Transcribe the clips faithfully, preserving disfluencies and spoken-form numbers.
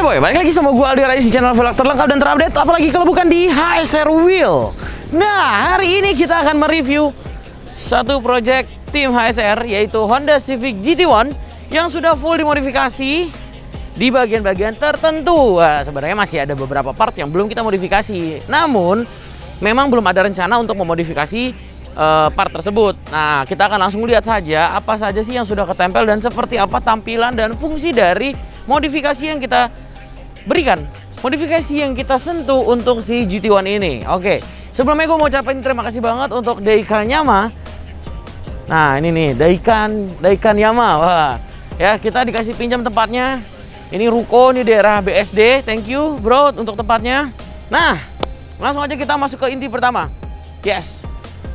boy, balik lagi sama gue Aldi Rais di channel vlog terlengkap dan terupdate, apalagi kalau bukan di H S R Wheel. Nah, hari ini kita akan mereview satu project tim H S R, yaitu Honda Civic G T satu yang sudah full dimodifikasi di bagian-bagian tertentu. Wah, sebenarnya masih ada beberapa part yang belum kita modifikasi, namun memang belum ada rencana untuk memodifikasi uh, part tersebut. Nah, kita akan langsung lihat saja apa saja sih yang sudah ketempel dan seperti apa tampilan dan fungsi dari modifikasi yang kita berikan, modifikasi yang kita sentuh untuk si G T satu ini. Oke, sebelumnya gue mau ucapin terima kasih banget untuk Daikan Yama. Nah, ini nih Daikan Daikan Yama. Wah, ya kita dikasih pinjam tempatnya. Ini ruko di daerah B S D. Thank you bro untuk tempatnya. Nah, langsung aja kita masuk ke inti pertama. Yes,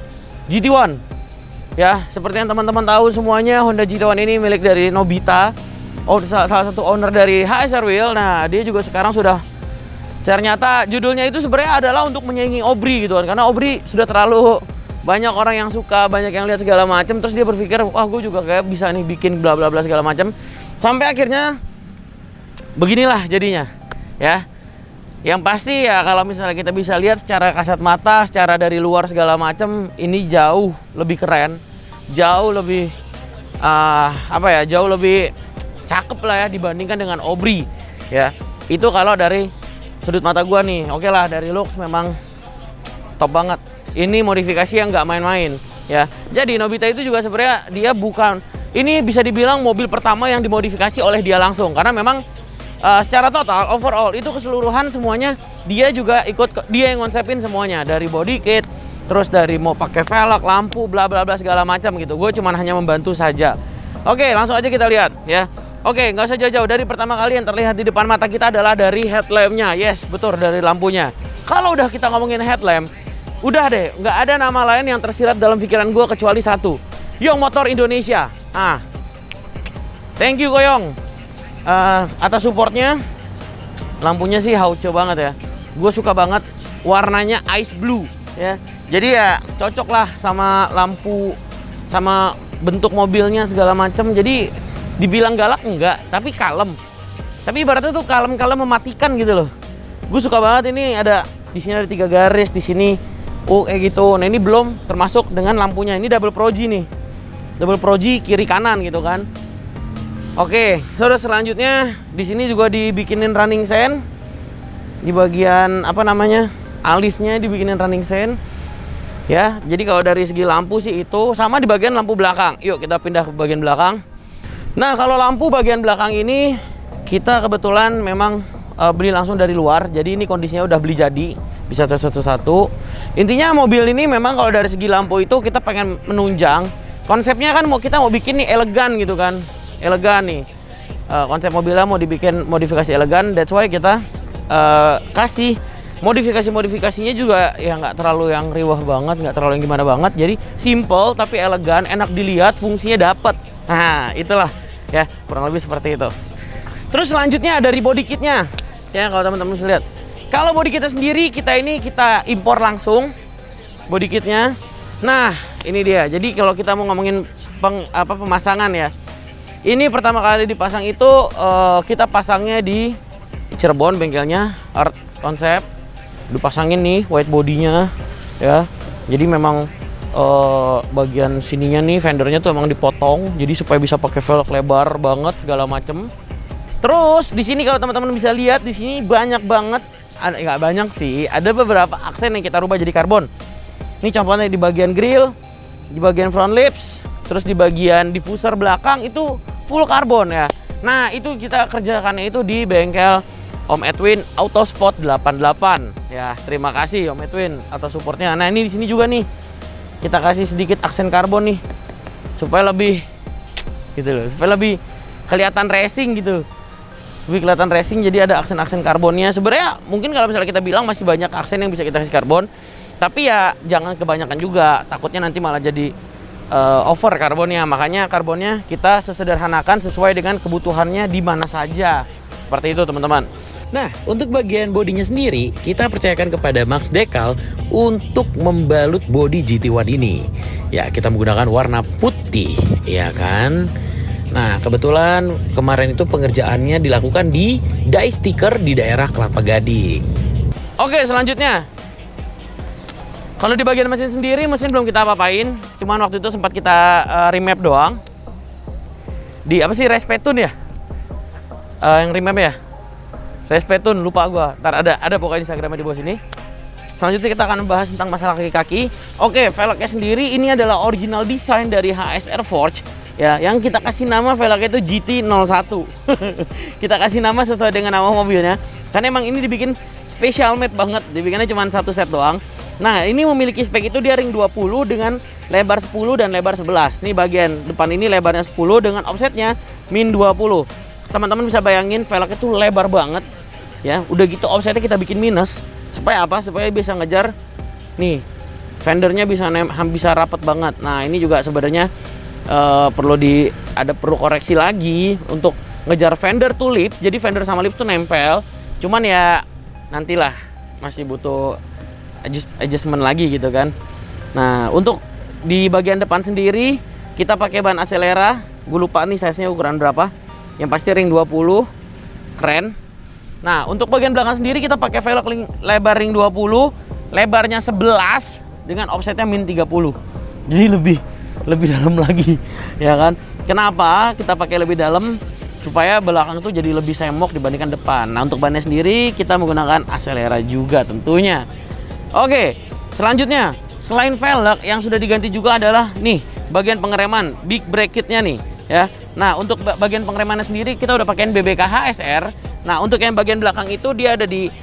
G T satu. Ya, seperti yang teman-teman tahu semuanya, Honda G T satu ini milik dari Nobita. Oh, salah satu owner dari H S R Wheel. Nah, dia juga sekarang sudah, ternyata judulnya itu sebenarnya adalah untuk menyaingi Obri gitu kan. Karena Obri sudah terlalu banyak orang yang suka, banyak yang lihat segala macam. Terus dia berpikir, wah gue juga kayak bisa nih bikin bla bla bla segala macam. Sampai akhirnya beginilah jadinya, ya. Yang pasti ya kalau misalnya kita bisa lihat secara kasat mata, secara dari luar segala macam, ini jauh lebih keren, jauh lebih uh, apa ya, jauh lebih cakep lah ya dibandingkan dengan Obri, ya. Itu kalau dari sudut mata gua nih. Oke lah, dari looks memang top banget. Ini modifikasi yang nggak main-main, ya. Jadi Nobita itu juga sebenarnya dia bukan, ini bisa dibilang mobil pertama yang dimodifikasi oleh dia langsung, karena memang uh, secara total overall itu keseluruhan semuanya dia juga ikut, dia yang ngonsepin semuanya, dari body kit, terus dari mau pakai velg, lampu, bla bla bla segala macam gitu. Gue cuman hanya membantu saja. Oke, langsung aja kita lihat ya. Oke, nggak usah jauh-jauh. Dari pertama kali yang terlihat di depan mata kita adalah dari headlampnya. Yes, betul, dari lampunya. Kalau udah kita ngomongin headlamp, udah deh, nggak ada nama lain yang tersirat dalam pikiran gue kecuali satu, Yong Motor Indonesia. Ah, thank you Koyong uh, atas supportnya. Lampunya sih hauce banget ya. Gue suka banget warnanya ice blue ya. Jadi ya cocok lah sama lampu, sama bentuk mobilnya segala macam. Jadi dibilang galak enggak, tapi kalem. Tapi ibaratnya tuh kalem-kalem mematikan gitu loh. Gue suka banget ini, ada di sini ada tiga garis, di sini oh kayak gitu. Nah, ini belum termasuk dengan lampunya. Ini double proji nih. Double proji kiri kanan gitu kan. Oke, terus selanjutnya di sini juga dibikinin running sign. Di bagian apa namanya? Alisnya dibikinin running sign. Ya, jadi kalau dari segi lampu sih itu sama di bagian lampu belakang. Yuk kita pindah ke bagian belakang. Nah, kalau lampu bagian belakang ini kita kebetulan memang uh, beli langsung dari luar. Jadi ini kondisinya udah beli jadi, bisa satu-satu. Intinya mobil ini memang kalau dari segi lampu itu kita pengen menunjang. Konsepnya kan mau kita mau bikin nih elegan gitu kan. Elegan nih. Uh, konsep mobilnya mau dibikin modifikasi elegan. That's why kita uh, kasih modifikasi-modifikasinya juga ya nggak terlalu yang riwah banget, nggak terlalu yang gimana banget. Jadi simple tapi elegan, enak dilihat, fungsinya dapet. Nah, itulah ya, kurang lebih seperti itu. Terus selanjutnya dari body kitnya, ya kalau teman-teman bisa lihat. Kalau body kitnya sendiri kita ini kita impor langsung body kitnya. Nah, ini dia. Jadi kalau kita mau ngomongin peng, apa pemasangan ya, ini pertama kali dipasang itu uh, kita pasangnya di Cirebon, bengkelnya Art Concept. Dipasangin nih white bodinya, ya. Jadi memang Uh, bagian sininya nih fendernya tuh emang dipotong jadi supaya bisa pakai velg lebar banget segala macem. Terus di sini kalau teman-teman bisa lihat di sini banyak banget, ada nggak banyak sih, ada beberapa aksen yang kita rubah jadi karbon. Ini contohnya di bagian grill, di bagian front lips, terus di bagian diffuser belakang itu full karbon ya. Nah, itu kita kerjakannya itu di bengkel Om Edwin Autospot delapan delapan ya. Terima kasih Om Edwin atas supportnya. Nah, ini di sini juga nih kita kasih sedikit aksen karbon nih supaya lebih gitu loh, supaya lebih kelihatan racing gitu, lebih kelihatan racing. Jadi ada aksen-aksen karbonnya. Sebenarnya mungkin kalau misalnya kita bilang masih banyak aksen yang bisa kita kasih karbon, tapi ya jangan kebanyakan juga, takutnya nanti malah jadi uh, over karbonnya. Makanya karbonnya kita sesederhanakan sesuai dengan kebutuhannya di mana saja, seperti itu teman-teman. Nah, untuk bagian bodinya sendiri, kita percayakan kepada Max Decal untuk membalut bodi G T satu ini. Ya, kita menggunakan warna putih, ya kan? Nah, kebetulan kemarin itu pengerjaannya dilakukan di die sticker di daerah Kelapa Gading. Oke, selanjutnya. Kalau di bagian mesin sendiri, mesin belum kita apa-apain. Cuman waktu itu sempat kita uh, remap doang. Di apa sih, Respetun ya? Uh, yang remap ya? Respetun, lupa gua. Ntar ada, ada pokoknya Instagramnya di bawah sini. Selanjutnya kita akan membahas tentang masalah kaki-kaki. Oke, velgnya sendiri ini adalah original design dari H S R Forge. Ya, yang kita kasih nama velgnya itu G T nol satu. Kita kasih nama sesuai dengan nama mobilnya. Karena emang ini dibikin special made banget. Dibikinnya cuma satu set doang. Nah, ini memiliki spek itu dia ring dua puluh dengan lebar sepuluh dan lebar sebelas. Ini bagian depan ini lebarnya sepuluh dengan offsetnya min dua puluh. Teman-teman bisa bayangin velgnya itu lebar banget. Ya, udah gitu offsetnya kita bikin minus. Supaya apa? Supaya bisa ngejar nih. Fendernya bisa bisa rapat banget. Nah, ini juga sebenarnya Uh, perlu di ada perlu koreksi lagi untuk ngejar fender to lips. Jadi fender sama lips tuh nempel. Cuman ya nantilah, masih butuh adjust, adjustment lagi gitu kan. Nah, untuk di bagian depan sendiri kita pakai ban Acelera. Gue lupa nih size-nya ukuran berapa. Yang pasti ring dua puluh. Keren. Nah, untuk bagian belakang sendiri kita pakai velg lebar ring dua puluh, lebarnya sebelas dengan offsetnya min tiga puluh. Jadi lebih lebih dalam lagi, ya kan? Kenapa kita pakai lebih dalam? Supaya belakang itu jadi lebih semok dibandingkan depan. Nah, untuk bannya sendiri kita menggunakan Acelera juga tentunya. Oke, selanjutnya selain velg yang sudah diganti juga adalah nih bagian pengereman, big brake kitnya nih, ya. Nah, untuk bagian pengeremannya sendiri kita udah pakein B B K H S R. Nah, untuk yang bagian belakang itu dia ada di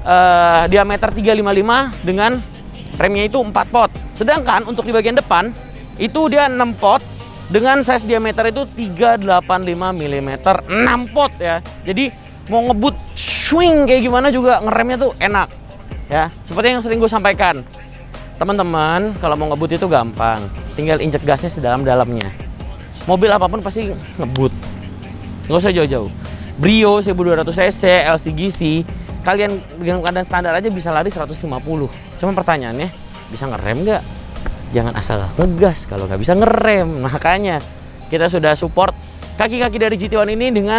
uh, diameter tiga lima lima dengan remnya itu empat pot. Sedangkan untuk di bagian depan itu dia enam pot dengan size diameter itu tiga delapan lima milimeter, enam pot ya. Jadi mau ngebut swing kayak gimana juga ngeremnya tuh enak ya. Seperti yang sering gue sampaikan, teman-teman, kalau mau ngebut itu gampang, tinggal injek gasnya sedalam-dalamnya. Mobil apapun pasti ngebut, nggak usah jauh-jauh. Brio seribu dua ratus cc L C G C, kalian dengan keadaan standar aja bisa lari seratus lima puluh. Cuman pertanyaannya, bisa ngerem nggak? Jangan asal ngegas kalau nggak bisa ngerem. Makanya kita sudah support kaki-kaki dari G T satu ini dengan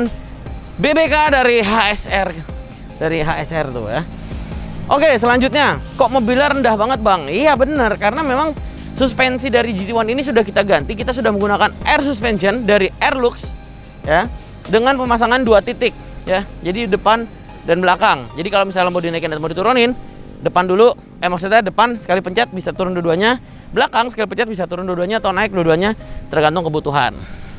B B K dari H S R, dari H S R tuh ya. Oke, selanjutnya, kok mobilnya rendah banget bang? Iya bener, karena memang suspensi dari G T satu ini sudah kita ganti. Kita sudah menggunakan air suspension dari Airlux ya, dengan pemasangan dua titik ya. Jadi depan dan belakang. Jadi kalau misalnya mau dinaikin atau mau diturunin, depan dulu, eh maksudnya depan sekali pencet bisa turun dua-duanya, belakang sekali pencet bisa turun dua-duanya atau naik dua-duanya, tergantung kebutuhan.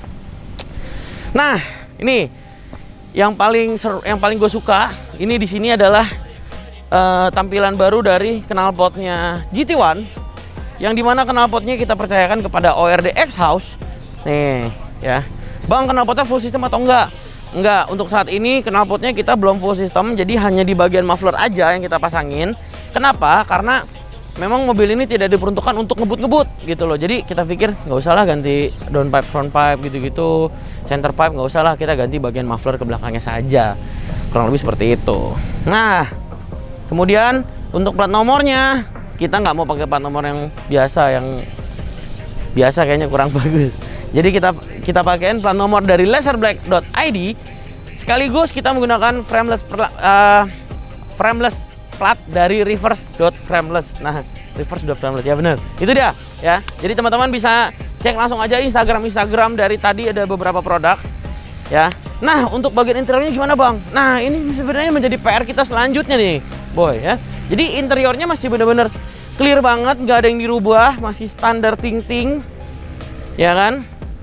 Nah, ini yang paling seru, yang paling gue suka ini di sini adalah uh, tampilan baru dari knalpotnya G T satu, yang dimana knalpotnya kita percayakan kepada O R D X House. Nih, ya, bang, knalpotnya full system atau enggak? Enggak, untuk saat ini knalpotnya kita belum full system, jadi hanya di bagian muffler aja yang kita pasangin. Kenapa? Karena memang mobil ini tidak diperuntukkan untuk ngebut-ngebut gitu loh. Jadi kita pikir nggak usah lah ganti downpipe, front pipe gitu-gitu, center pipe nggak usah lah, kita ganti bagian muffler ke belakangnya saja. Kurang lebih seperti itu. Nah, kemudian untuk plat nomornya kita nggak mau pakai plat nomor yang biasa, yang biasa kayaknya kurang bagus. Jadi kita kita pakaiin plat nomor dari laserblack dot I D, sekaligus kita menggunakan frameless uh, frameless plat dari reverse dot frameless. Nah, reverse dot frameless ya bener. Itu dia ya. Jadi teman-teman bisa cek langsung aja Instagram Instagram dari tadi, ada beberapa produk ya. Nah, untuk bagian interiornya gimana bang? Nah, ini sebenarnya menjadi P R kita selanjutnya nih boy ya. Jadi interiornya masih bener-bener clear banget, nggak ada yang dirubah, masih standar ting-ting ya kan.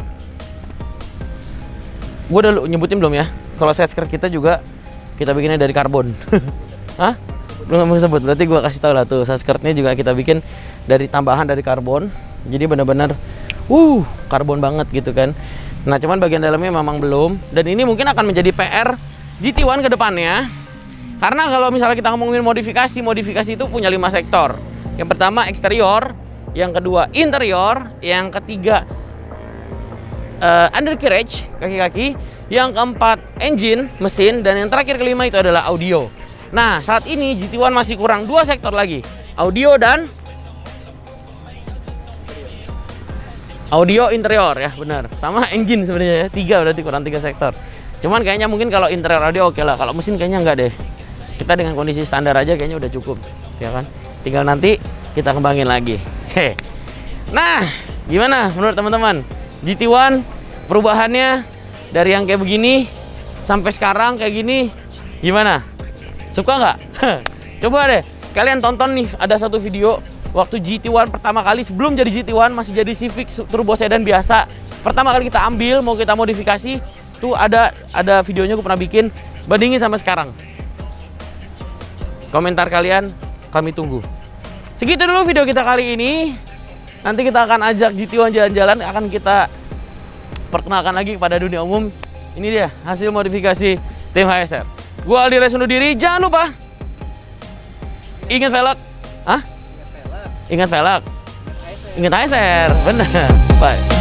Gue udah nyebutin belum ya, kalau side skirt kita juga kita bikinnya dari karbon. Hah? Belum mau sebut, berarti gue kasih tau lah tuh, side skirtnya juga kita bikin dari tambahan dari karbon. Jadi benar-benar uh karbon banget gitu kan. Nah, cuman bagian dalamnya memang belum, dan ini mungkin akan menjadi P R G T satu ke depannya. Karena kalau misalnya kita ngomongin modifikasi, modifikasi itu punya lima sektor. Yang pertama eksterior, yang kedua interior, yang ketiga uh, undercarriage, kaki-kaki, yang keempat engine, mesin, dan yang terakhir kelima itu adalah audio. Nah, saat ini G T satu masih kurang dua sektor lagi, audio dan audio, interior ya, benar. Sama engine sebenarnya ya, tiga berarti kurang tiga sektor. Cuman kayaknya mungkin kalau interior audio oke lah, kalau mesin kayaknya enggak deh. Kita dengan kondisi standar aja kayaknya udah cukup, ya kan? Tinggal nanti kita kembangin lagi. He. Nah, gimana menurut teman-teman? G T one perubahannya dari yang kayak begini sampai sekarang kayak gini, gimana? Suka nggak? Coba deh, kalian tonton nih, ada satu video waktu G T one pertama kali sebelum jadi G T one masih jadi Civic turbo sedan biasa. Pertama kali kita ambil mau kita modifikasi, tuh ada ada videonya gue pernah bikin, bandingin sama sekarang. Komentar kalian kami tunggu. Segitu dulu video kita kali ini. Nanti kita akan ajak G T one jalan-jalan, akan kita perkenalkan lagi kepada dunia umum. Ini dia hasil modifikasi tim H S R. Gua Aldi Res undur diri, jangan lupa ingat velg. Hah? Ingat velg. Ingat H S R. Benar. Bye.